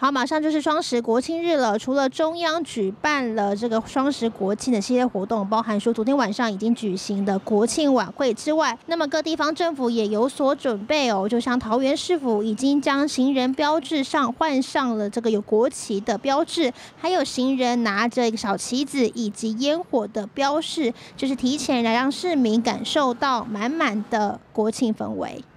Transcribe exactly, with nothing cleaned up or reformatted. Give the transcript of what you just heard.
好，马上就是双十国庆日了。除了中央举办了这个双十国庆的系列活动，包含说昨天晚上已经举行的国庆晚会之外，那么各地方政府也有所准备哦。就像桃园市府已经将行人标志上换上了这个有国旗的标志，还有行人拿着一个小旗子以及烟火的标示，就是提前来让市民感受到满满的国庆氛围。